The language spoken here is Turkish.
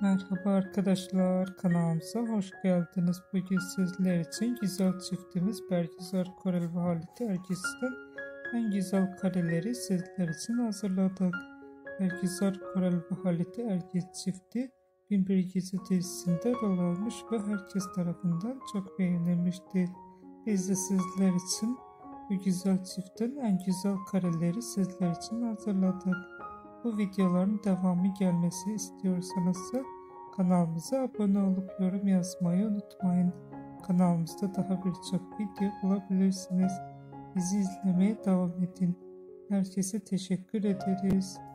Merhaba arkadaşlar, kanalımıza hoş geldiniz. Bugün sizler için güzel çiftimiz Bergüzar Korel ve Halit Ergis'ten en güzel kareleri sizler için hazırladık. Bergüzar Korel ve Halit Ergis çifti Binbir Gece dizisinde rol almış ve herkes tarafından çok beğenilmişti. Biz de sizler için bu güzel çiftin en güzel kareleri sizler için hazırladık. Bu videoların devamı gelmesi istiyorsanız kanalımıza abone olup yorum yazmayı unutmayın. Kanalımızda daha birçok video bulabilirsiniz. Bizi izlemeye devam edin. Herkese teşekkür ederiz.